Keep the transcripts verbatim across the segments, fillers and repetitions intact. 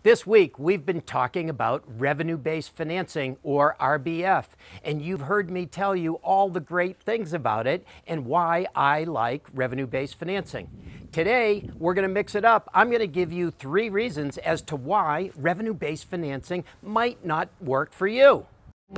This week, we've been talking about revenue-based financing, or R B F, and you've heard me tell you all the great things about it and why I like revenue-based financing. Today, we're going to mix it up. I'm going to give you three reasons as to why revenue-based financing might not work for you.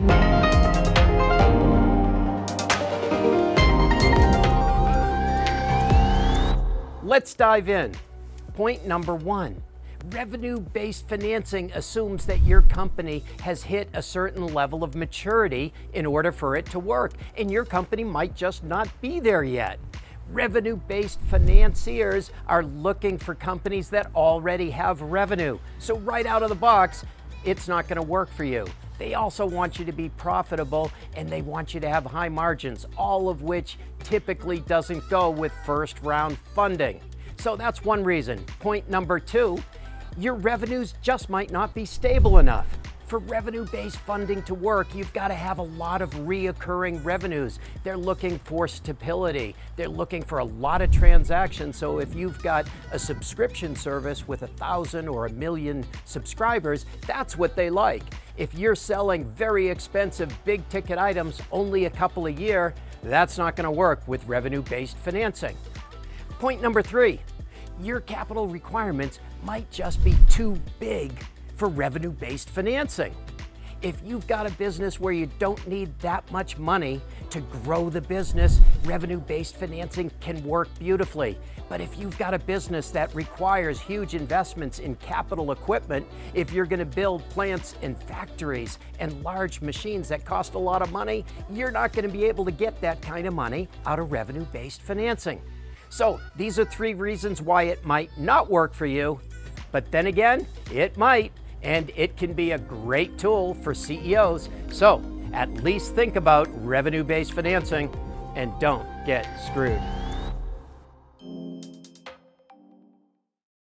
Let's dive in. Point number one. Revenue-based financing assumes that your company has hit a certain level of maturity in order for it to work, and your company might just not be there yet. Revenue-based financiers are looking for companies that already have revenue. So right out of the box, it's not going to work for you. They also want you to be profitable, and they want you to have high margins, all of which typically doesn't go with first round funding. So that's one reason. Point number two, your revenues just might not be stable enough. For revenue-based funding to work, you've got to have a lot of reoccurring revenues. They're looking for stability. They're looking for a lot of transactions. So if you've got a subscription service with a thousand or a million subscribers, that's what they like. If you're selling very expensive big ticket items only a couple a year, that's not going to work with revenue-based financing. Point number three, your capital requirements might just be too big for revenue-based financing. If you've got a business where you don't need that much money to grow the business, revenue-based financing can work beautifully. But if you've got a business that requires huge investments in capital equipment, if you're going to build plants and factories and large machines that cost a lot of money, you're not going to be able to get that kind of money out of revenue-based financing. So these are three reasons why it might not work for you, but then again, it might, and it can be a great tool for C E Os. So at least think about revenue-based financing and don't get screwed.